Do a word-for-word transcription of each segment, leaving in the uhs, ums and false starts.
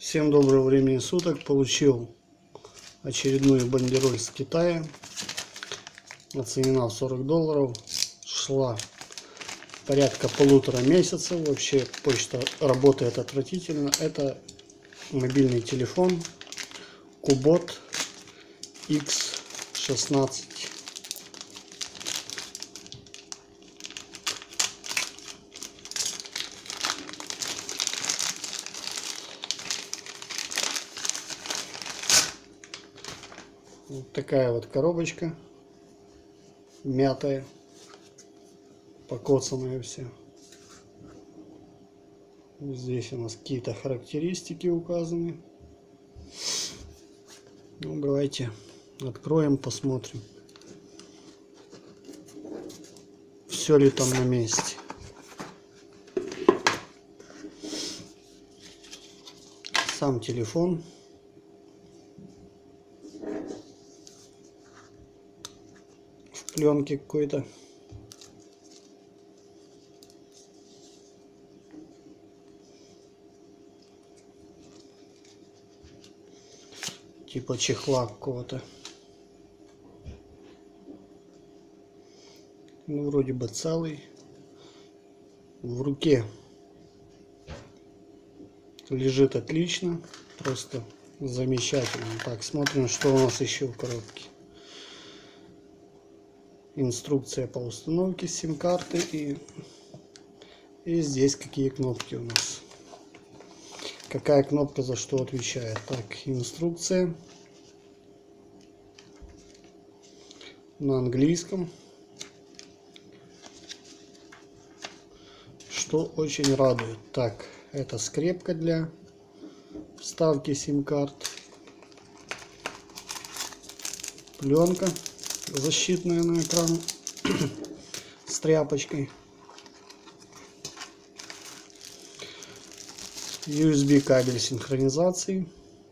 Всем доброго времени суток. Получил очередную бандероль с Китая. Оценена в сорок долларов. Шла порядка полутора месяцев. Вообще почта работает отвратительно. Это мобильный телефон Кубот икс шестнадцать. Вот такая вот коробочка, мятая, покоцанная вся. Здесь у нас какие-то характеристики указаны. Ну, давайте откроем, посмотрим, все ли там на месте. Сам телефон. Пленки какой-то. Типа чехла какого-то. Ну, вроде бы целый. В руке лежит отлично. Просто замечательно. Так, смотрим, что у нас еще в коробке. Инструкция по установке сим-карты и, и здесь какие кнопки у нас. Какая кнопка за что отвечает. Так, инструкция на английском, что очень радует. Так, это скрепка для вставки сим-карт, пленка защитная на экран с тряпочкой, ю эс би кабель синхронизации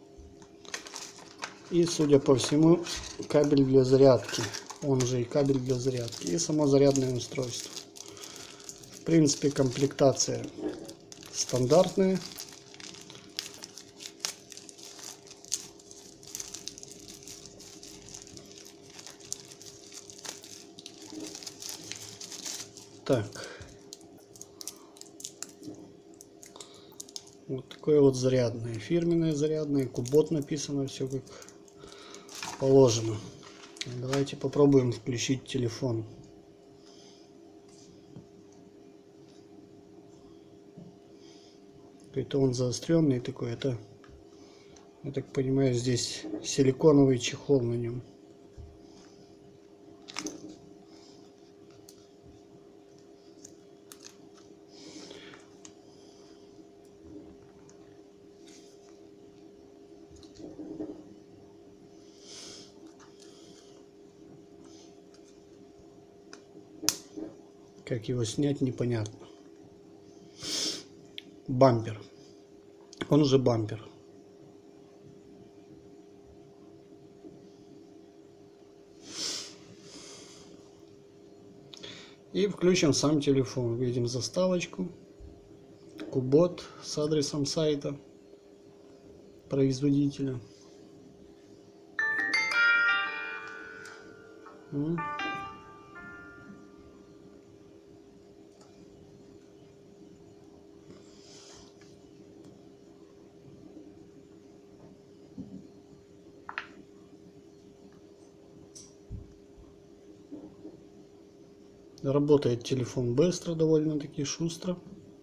и, судя по всему, кабель для зарядки, он же и кабель для зарядки, и само зарядное устройство. В принципе, комплектация стандартная. Так, вот такое вот зарядное, фирменное зарядное, Кубот написано, все как положено. Давайте попробуем включить телефон. Это он заостренный такой, это, я так понимаю, здесь силиконовый чехол на нем. Как его снять, непонятно. Бампер. Он же бампер. И включим сам телефон. Видим заставочку. Кубот с адресом сайта производителя. Работает телефон быстро, довольно-таки шустро.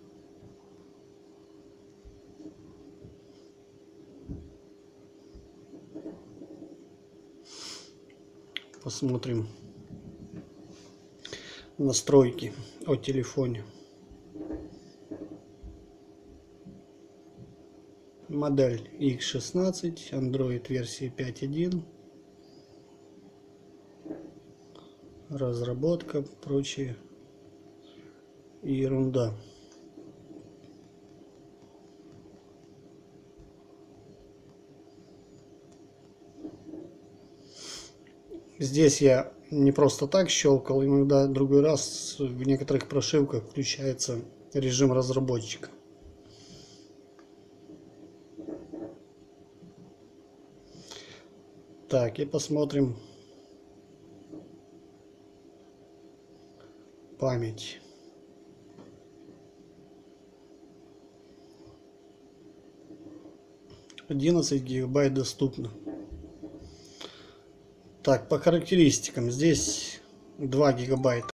Посмотрим настройки о телефоне. Модель икс шестнадцать, Android версии пять точка один. Разработка, прочее ерунда. Здесь я не просто так щелкал, иногда другой раз в некоторых прошивках включается режим разработчика. Так, и посмотрим память. одиннадцать гигабайт доступно. Так, по характеристикам здесь два гигабайта